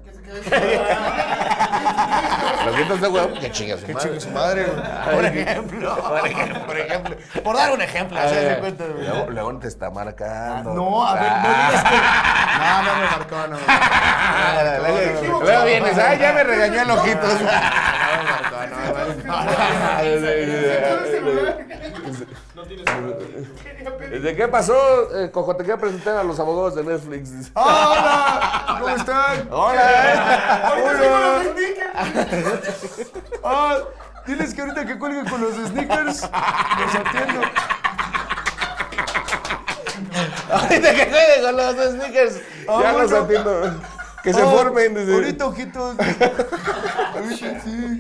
Los gritos de huevo, que chingue su Que madre. chingue su madre, güey. Por ejemplo. Por dar un ejemplo. ¿Se dan cuenta, güey? Luego te está marcando. No, a ver, no digas que... No me marcó, no. Luego vienes, ya me regañó el ojitos. No tienes celular. ¿De qué pasó, Cojo? Te quiero presentar a los abogados de Netflix. ¡Hola! ¿Cómo están? ¡Hola! Diles que ahorita que cuelguen con los sneakers, los atiendo. Ahorita que jueguen con los sneakers, ya los atiendo. Que se formen. Desde... Ahorita, ojitos. Sí.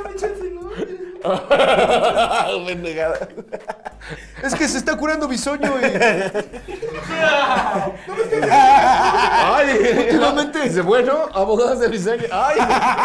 Pendejada. Es que se está curando bisoño y... Ay, últimamente. Dice, bueno, abogados de diseño. Ay.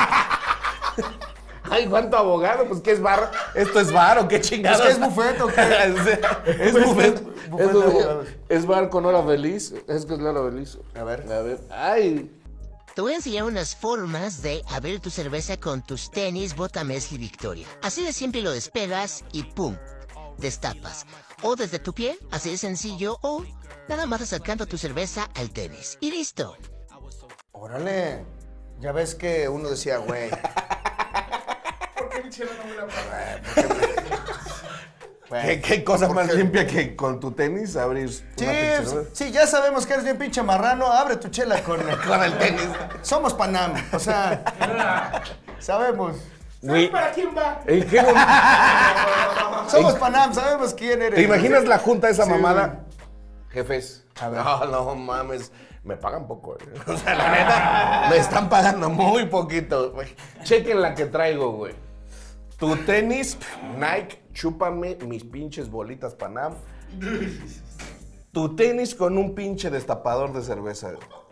Ay, ¿cuánto abogado? Pues, ¿qué es bar? ¿Esto es bar o qué chingados? ¿Es que es buffet o qué? Es buffet. Buffet de abogados. Es bar con hora feliz. Es que es la hora feliz. A ver. Ay. Te voy a enseñar unas formas de abrir tu cerveza con tus tenis Bota Mesli Victoria. Así de simple lo despegas y ¡pum! Destapas. O desde tu pie, así de sencillo, o nada más acercando tu cerveza al tenis. Y listo. Órale. Ya ves que uno decía, güey. ¿Por qué mi chela no me la paga? ¿Qué cosa más limpia que con tu tenis abrir una pinche cerveza? Sí, ya sabemos que eres bien pinche marrano. Abre tu chela con el tenis. Somos Panam, o sea, sabemos. ¿Sabes para quién va? ¿En qué Somos Panam, sabemos quién eres. ¿Te imaginas la junta de esa Sí, mamada? Jefes, A ver. no mames, me pagan poco. O sea, la neta, me están pagando muy poquito. Chequen la que traigo, güey. Tu tenis, Nike, chúpame mis pinches bolitas Panam. Tu tenis con un pinche destapador de cerveza.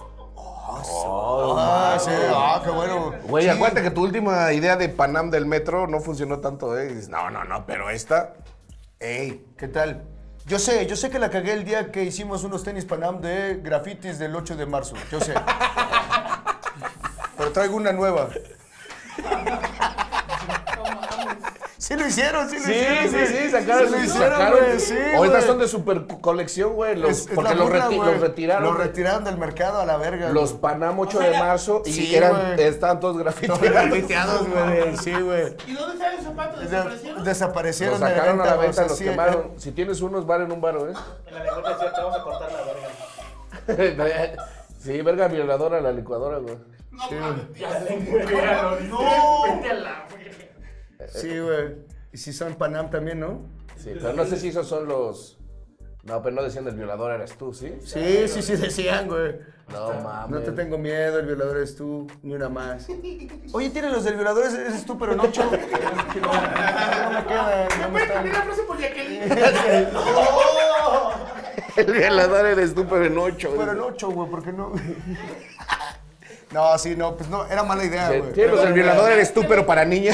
Sí, qué bueno. Güey, Sí. acuérdate que tu última idea de Panam del metro no funcionó tanto, ¿eh? Y dices, no, pero esta... Ey, ¿qué tal? Yo sé que la cagué el día que hicimos unos tenis Panam de grafitis del 8 de marzo. Yo sé. pero traigo una nueva. Sí lo hicieron, sí lo hicieron. Sí, sacaron. Sí lo hicieron, güey, sí, O estas güey. son de super colección, güey. Porque la burla, los güey. retiraron. Los retiraron del mercado a la verga. Los güey. Panam 8 de marzo y sí, estaban todos grafiteados. Grafiteados, güey. Sí, güey. ¿Y dónde están los zapatos? ¿Desaparecieron? Desaparecieron. Los sacaron a la venta, o sea, los sí, quemaron. Si tienes unos, valen un varo, ¿eh? En la lengua decía, te vamos a cortar la verga. Sí, verga violadora a la licuadora, güey. Sí, güey. Ya se encuentra. No. Vete a la verga. Sí, güey. Y si son Panam también, ¿no? Sí, pero no sé si esos son los... No, pero no decían el violador eres tú, ¿sí? Sí decían, güey. No mames. No te tengo miedo, el violador eres tú, ni una más. Oye, tienen los del violador, eres tú, pero en 8. No me quedan, no me están. Mira la frase por Jacqueline. El violador eres tú, pero en 8. Pero en 8, güey, ¿por qué no? No, sí, no, pues no, era mala idea, güey. Sí, los del violador eres tú, pero para niñas.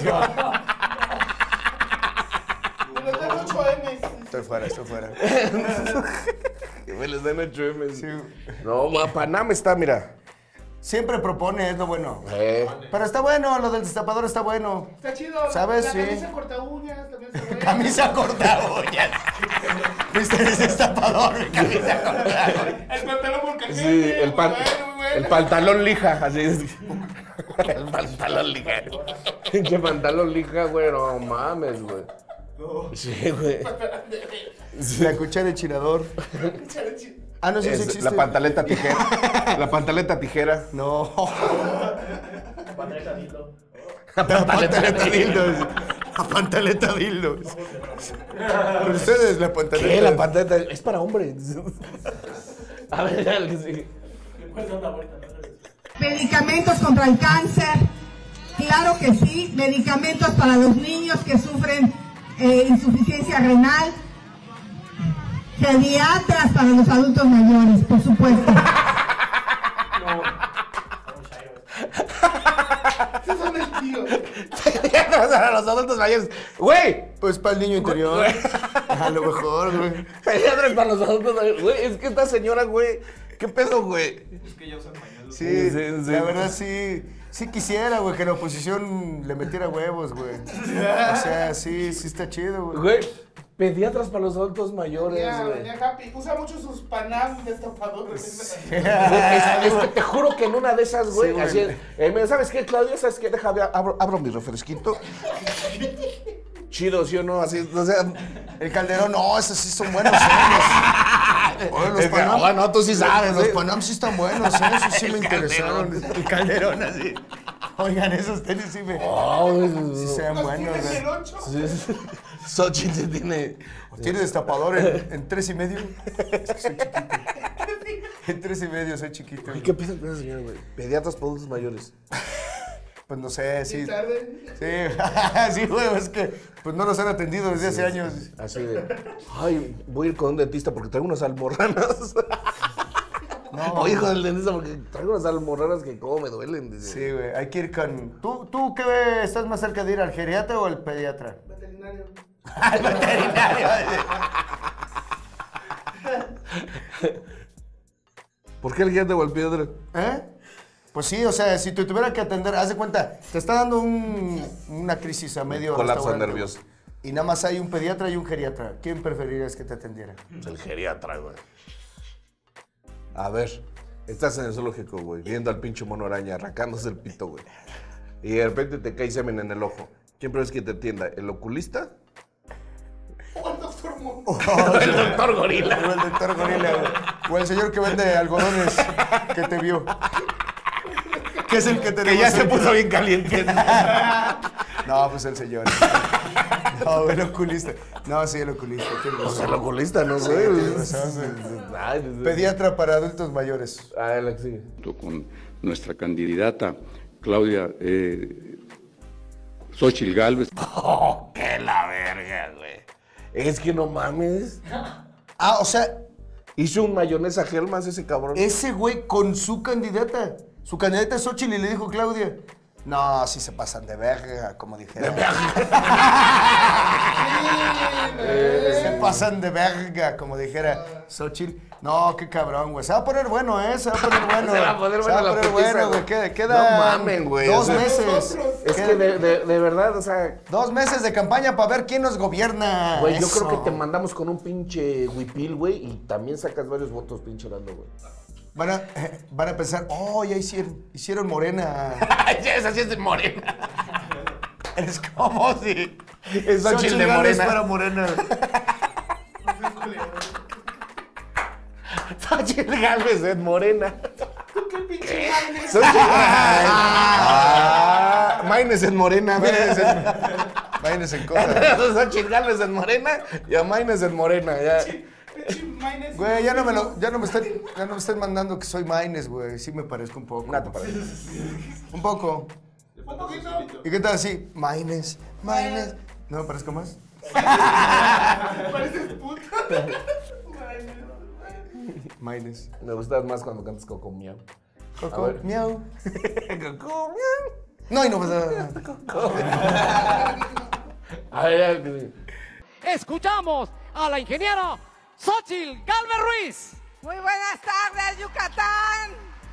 Estoy fuera. Que me les den 8M. Sí. No, Panam está, mira. Siempre propone, es lo bueno. Pero está bueno, lo del destapador está bueno. Está chido. ¿Sabes? La Sí. camisa corta uñas también está buena. Camisa corta uñas. ¿Viste el destapador? Camisa corta uñas. El pantalón por cajete. Sí, el pantalón lija, así es. El pantalón lija. Pinche pantalón lija, güey, no mames, güey. Sí, güey. La cuchara de chirador. Ah, no sé si existe. La pantaleta tijera. La pantaleta tijera. No. La pantaleta dildo. La pantaleta dildos. La pantaleta dildos. Pero ustedes, la pantaleta. ¿Qué? La pantaleta es para hombres. A ver, ya que sí. Le puedes dar una vuelta, ¿no? Medicamentos contra el cáncer, claro que sí. Medicamentos para los niños que sufren insuficiencia renal. Pediatras para los adultos mayores, por supuesto. Esos son el tío. Para los adultos mayores. Güey. Pues para el niño interior. A lo mejor, güey. Pediatras para los adultos mayores. Güey, es que esta señora, güey. ¿Qué pedo, güey? Es que ya usan pañuelos. Sí, la verdad sí. Sí quisiera, güey, que la oposición le metiera huevos, güey. O sea, sí está chido, güey. Güey, pediatras para los adultos mayores, güey. Ya, Happy. Usa mucho sus Panam destapadores. Es que te juro que en una de esas, güey, Sí, así güey. es. ¿Sabes qué, Claudia? ¿Sabes qué? Déjame, abro mi refresquito. Chido, ¿sí o no? Así, o sea... El Calderón, no, esos sí son buenos, Oye, los Es que, Panam. ah, no, tú sí sabes, Los ¿sí? Panam sí están buenos, esos sí me interesaron. El Calderón, así. Oigan, esos tenis sí me... Sí se ven buenos, ¿Tienes el güey. 8? Xochitl se tiene... ¿Tienes destapador en 3.5? Es que soy chiquito. En 3.5 soy chiquito. ¿Y qué piensas de esa señora, güey? Pediatras para adultos mayores. Pues no sé, sí. tarde? Sí, güey, es que pues no los han atendido desde hace años. Así de... Ay, voy a ir con un dentista porque traigo unas almorranas. No. Voy a ir con el dentista porque traigo unas almorranas que como me duelen. Dice. Sí, güey, hay que ir con... ¿Tú qué estás más cerca de ir, al geriatra o al pediatra? Veterinario. Al veterinario. ¿Por qué el guía de Gualpiedra? ¿Eh? Pues sí, o sea, si te tuviera que atender, haz de cuenta, te está dando una crisis a medio Colapso restaurante, nervioso. y nada más hay un pediatra y un geriatra. ¿Quién preferirías que te atendiera? Pues el geriatra, güey. A ver, estás en el zoológico, güey, viendo al pinche mono araña arrancándose el pito, güey. Y de repente te cae semen en el ojo. ¿Quién prefieres que te atienda? ¿El oculista? O el doctor Mono. El doctor gorila. O el doctor gorila, güey. O el señor que vende algodones que te vio. ¿Qué es el que te Que ya se puso bien caliente. No, pues el señor. No, el oculista. No, sí, el oculista. O sea, el oculista, no sé. Pediatra para adultos mayores. Ah, el que sigue. Con nuestra candidata Claudia Xochitl Gálvez. Oh, qué la verga, güey. Es que no mames. Ah, o sea, hizo un mayonesa Hellmann's ese cabrón. ese güey con su candidata. Su candidata es Xochitl y le dijo Claudia. No, sí se pasan de verga, como dijera. Se pasan de verga, como dijera Xochitl. No, qué cabrón, güey. Se va a poner bueno, ¿eh? Se va a poner bueno. Se va a poner bueno la putiza, güey. Queda no mamen, güey. 2 meses. Es que de verdad, o sea... 2 meses de campaña para ver quién nos gobierna. Güey, yo creo que te mandamos con un pinche huipil, güey, y también sacas varios votos, pinche Orlando, güey. Van a pensar, oh, ya hicieron Morena. Esa sí es de Morena. Es como si... Es Xochitl de Morena. Para Morena. Xochitl Gálvez es Morena. ¿Qué pinche Maines? Maines en Morena. Maines en cosas. Xochitl Gálvez en Morena y a Maines en Morena. Ya. Güey, ya no me estén mandando que soy Maines, güey. Sí me parezco un poco. No te pareces. Un poco. Un poquito. ¿Y qué tal así? Maines. ¿No me parezco más? Pareces puta. Maines. Me gustas más cuando cantas Coco Miau. Coco Miau. Coco Miau. No, y no pasa. A ver, escuchamos a la ingeniera Xochitl Gálvez Ruiz. Muy buenas tardes, Yucatán.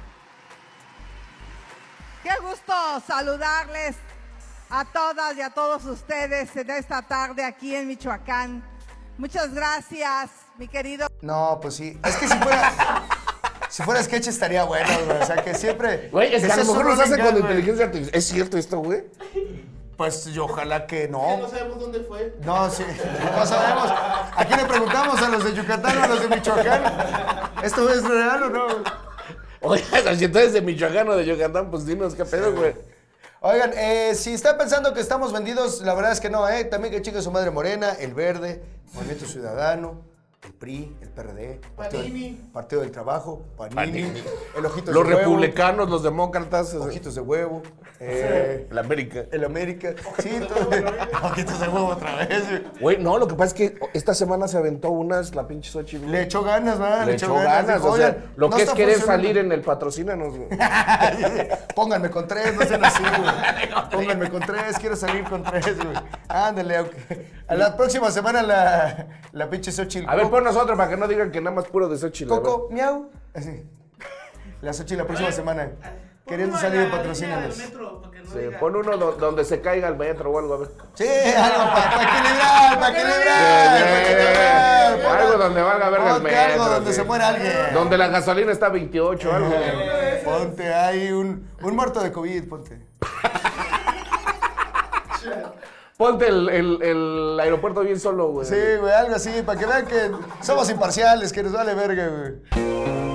Qué gusto saludarles a todas y a todos ustedes en esta tarde aquí en Michoacán. Muchas gracias, mi querido. No, pues sí. Es que si fuera sketch estaría bueno, güey. O sea, que siempre... Güey, es que a lo mejor nos hace con güey. inteligencia artificial. ¿Es cierto esto, güey? Pues yo ojalá que no. Que no sabemos dónde fue. No, sí, no sabemos. Aquí le preguntamos a los de Yucatán o a los de Michoacán. ¿Esto es real o no? Oigan, si tú eres de Michoacán o de Yucatán, pues dinos qué pedo, güey. Oigan, si están pensando que estamos vendidos, la verdad es que no, ¿eh? También que chingue su madre Morena, El Verde, Movimiento Ciudadano, el PRI, el PRD, Partido del Trabajo, Panini. El Ojitos los de Huevo. Los republicanos, los demócratas. Ojitos de Huevo. El América. El América. Sí, todo. Ojitos de Huevo otra vez. Güey, no, lo que pasa es que esta semana se aventó unas, la pinche Xochitl. Le echó ganas, ¿verdad? Le echó ganas. Dijo, O sea, oigan, lo no que es está querer funcionando. salir en el patrocínanos, güey. Pónganme con 3, no sean así, güey. Pónganme con 3, quiero salir con 3, güey. Ándale, aunque... A la próxima semana la pinche Xochitl. A ver, pon nosotros para que no digan que nada más puro de Xochitl. Coco, miau. Así. La Xochitl la próxima semana. Queriendo salir de patrocínanos. Sí, pon uno donde se caiga el metro o algo, a ver. Sí, algo para equilibrar, Algo donde valga verga el Ponte algo metro. donde sí. se muera alguien. Donde la gasolina está 28, algo. Ponte ahí un muerto de COVID, ponte. Ponte el aeropuerto bien solo, güey. Sí, güey, algo así, para que vean que somos imparciales, que nos vale verga, güey.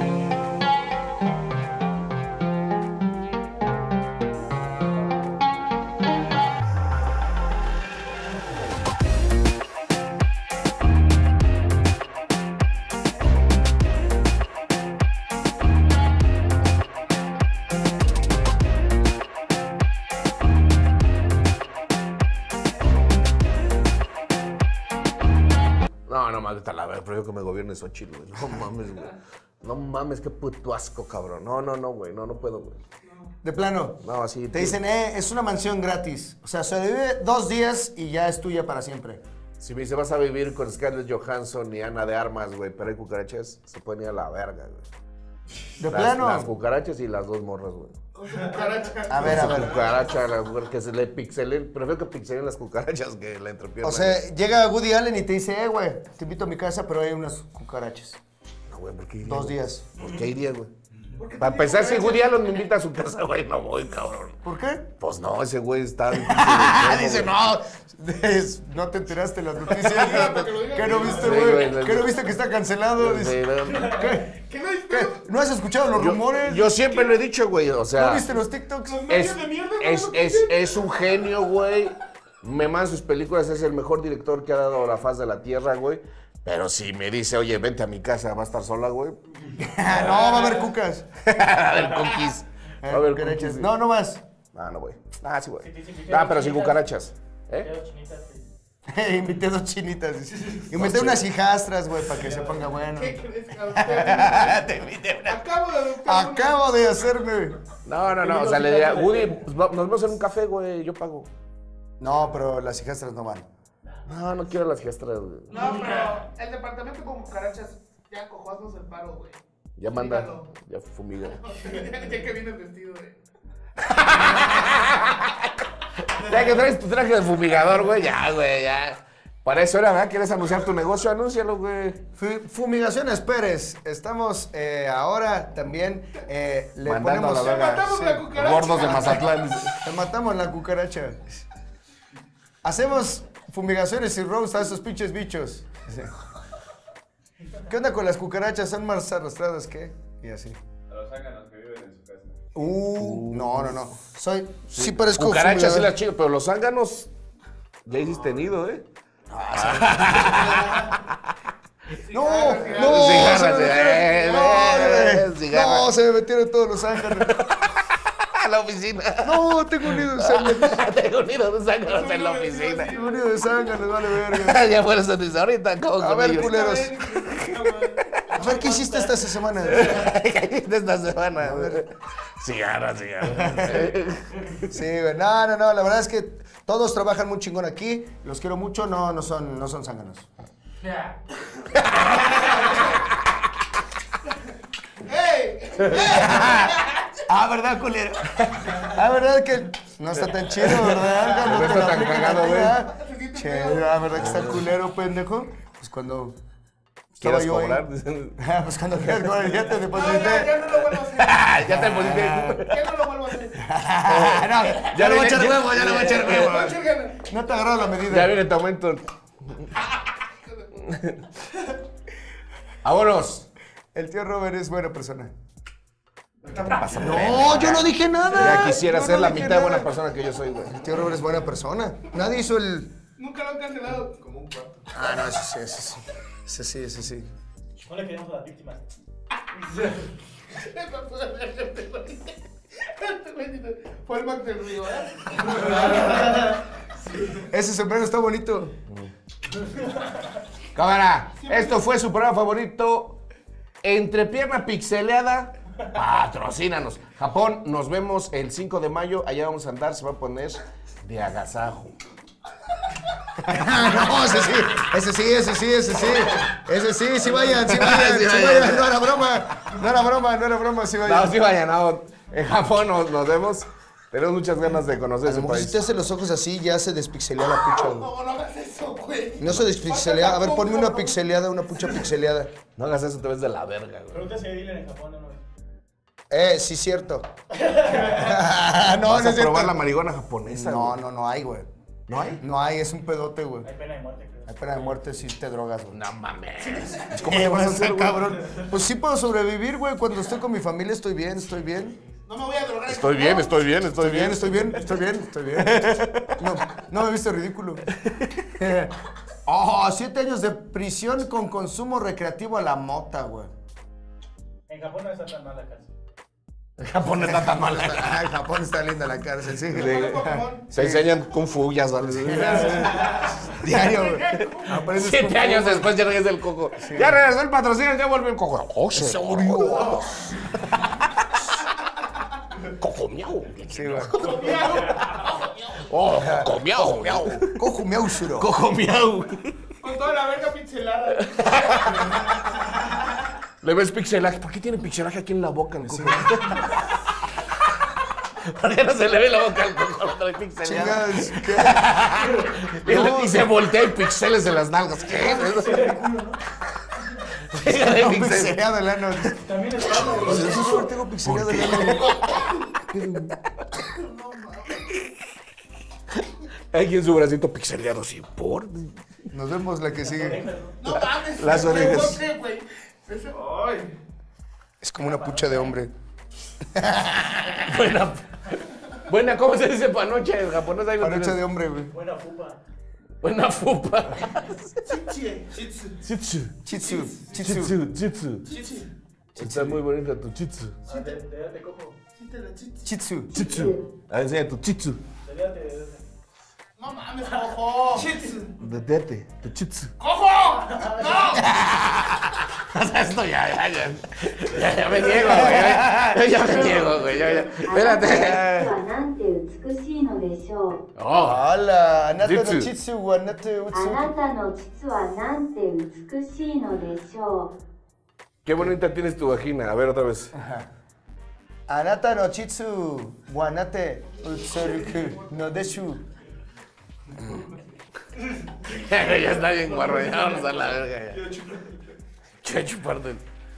No mames, está la verga, prefiero que me gobierne Xochitl, güey. No mames, güey. No mames, qué puto asco, cabrón. No, güey. No puedo, güey. De plano. No, así. Te dicen, es una mansión gratis. O sea, sobrevive 2 días y ya es tuya para siempre. Si me dice vas a vivir con Scarlett Johansson y Ana de Armas, güey, pero hay cucarachas, se pueden ir a la verga, güey. De plano. Las cucarachas y las 2 morras, güey. A ver. Cucaracha, que se le pixelen. Prefiero que pixelen las cucarachas que la entrepierna. O sea, llega Woody Allen y te dice, güey, te invito a mi casa, pero hay unas cucarachas. No, güey, ¿por qué iría? 2 días. ¿Por qué iría, güey? Para empezar, si Woody Allen me invita a su casa, güey, no voy, cabrón. ¿Por qué? Pues no, ese güey está difícil. Dice, no te enteraste de las noticias. ¿Qué no viste, Sí, güey? güey. ¿Qué no viste que está cancelado? Dice, ¿Qué no viste? ¿No has escuchado los rumores? Yo siempre lo he dicho, güey, o sea... ¿No viste los TikToks? Es un genio, güey. Me manda sus películas, es el mejor director que ha dado la faz de la tierra, güey. Pero si me dice, oye, vente a mi casa, va a estar sola, güey. No, va a haber cucas. Va a haber cookies. Va a haber cookies. No, no más. No voy. Sí, güey. Pero sin cucarachas. Invité 2 chinitas. Invité unas hijastras, güey, para que se ponga bueno. ¿Qué crees, Te invité una. Acabo de hacerme No. O sea, le diría, Woody, pues, nos vemos en un café, güey. Yo pago. No, pero las hijastras no van. No quiero las hijastras, güey. No, pero el departamento con cucarachas, ya cojaznos el paro, güey. Ya manda, ya fumiga. Ya que vienes vestido, güey. Ya que traes tu traje de fumigador, güey, ya. Para eso era, ¿verdad? ¿Quieres anunciar tu negocio? Anúncialo, güey. Fumigaciones Pérez. Estamos ahora también le mandando ponemos... a la verga. matamos la cucaracha. Gordos de Mazatlán. Le matamos la cucaracha. Hacemos fumigaciones y roast a esos pinches bichos. ¿Qué onda con las cucarachas? ¿Son más arrastradas que? Y así. A los zánganos que viven en su casa. No. Sí parezco Cucarachas sí fumigador. las chido, pero los zánganos ya hiciste nido, ¿eh? No, se me metieron todos los zánganos. A la oficina. No, tengo un nido de zánganos. Tengo un nido de zánganos en la oficina. Tengo un nido de zánganos, vale verga. Ya fueron dice ahorita. A ver, culeros. A ver, ¿qué hiciste esta semana? ¿Qué hiciste esta semana? Cigarros. Sí, güey. No, la verdad es que todos trabajan muy chingón aquí. Los quiero mucho, no son zánganos. ¡Ey! ¿Verdad, culero? ¿Verdad que no está tan chido, verdad? No está tan cagado, güey. Che, ¿verdad que está culero, pendejo? Pues cuando estaba ¿Quieres yo cobrar? Pues cuando quieras cobrar, ya te deposité. Ya no lo vuelvo a hacer. Ya te deposité. Ya no lo vuelvo a hacer. Ya le voy a echar huevo, ya le voy a echar huevo. No te agarró la medida. Ya viene tu aumento. Vámonos. El tío Robert es buena persona. No, yo no dije nada. Ya quisiera Yo ser no la dije mitad de nada. buena persona que yo soy, güey. El tío Robert es buena persona. Nadie hizo el... Nunca lo han cancelado. Como un cuarto. No, ese sí. No le queremos a las víctimas. Fue el Mac del Río, ¿eh? Ese sombrero está bonito. Cámara, esto fue su programa favorito. Entrepierna pixeleada. Patrocínanos. Japón, nos vemos el 5 de mayo. Allá vamos a andar, se va a poner de agasajo. No, ese sí vayan. No era broma, sí vayan. No, sí vayan, no. En Japón nos vemos. Tenemos muchas ganas de conocer ese Si país. te hace los ojos así, ya se despixelea la pucha, güey. No hagas eso, güey. No se despixelea. A ver, ponme una pucha pixeleada. No hagas eso, te ves de la verga, güey. Pregunta si hay dealer en Japón o no. Sí, cierto. Vas a probar la marihuana japonesa, No, güey. no hay, güey. ¿No hay? No hay, es un pedote, güey. Hay pena de muerte, creo. Hay pena de muerte si te drogas, güey. No mames. ¿Cómo te vas a hacer, cabrón? Pues sí puedo sobrevivir, güey. Cuando estoy con mi familia estoy bien. No me voy a drogar. Estoy bien. No me viste ridículo. 7 años de prisión con consumo recreativo a la mota, güey. En Japón no está tan mal la cárcel. Japón no está tan mal. En Japón está linda la cárcel, sí. Se enseñan Kung Fu, ya sabes. Diario, güey. 7 años después ya regresa el coco. Sí. Ya regresó el patrocinio, ya volvió el coco. Coco miau. Sí, güey. Oh, coco miau. Coco miau, shuro. Coco miau. Con toda la verga pixelada. Le ves pixelaje. ¿Por qué tiene pixelaje aquí en la boca el coco? ¿Por qué no se le ve la boca al coco? Lo trae pixelado. Y se voltea y pixeles en las nalgas. ¿Qué? Pixeleado el ano. También está. Pues eso solo tengo pixeleado el ano. Aquí en su bracito pixeleado, sí, por. Nos vemos la que sigue. No mames. Las orejas. Güey. Ay. Es como una pucha de hombre. Buena, ¿cómo se dice panoche en japonés? Panoche de hombre, güey. Buena fupa. Buena fupa. Chitsu. Está muy bonita tu chitsu. Te cojo. Chitsu. A ver, enseña tu chitsu. No mames, cojo. Detete, tu chitsu. ¡Cojo! ¡No! O sea, esto ya me niego, güey. Ya me niego, güey. Espérate. ¡Hala! Anata Jitsu. no chitsu wa nate utsu. Qué bonita tienes tu vagina. A ver, otra vez. Anata no chitsu wa nate utsuruku no deshu. Ya está bien guarro, ya vamos a la verga. Ya chuparte.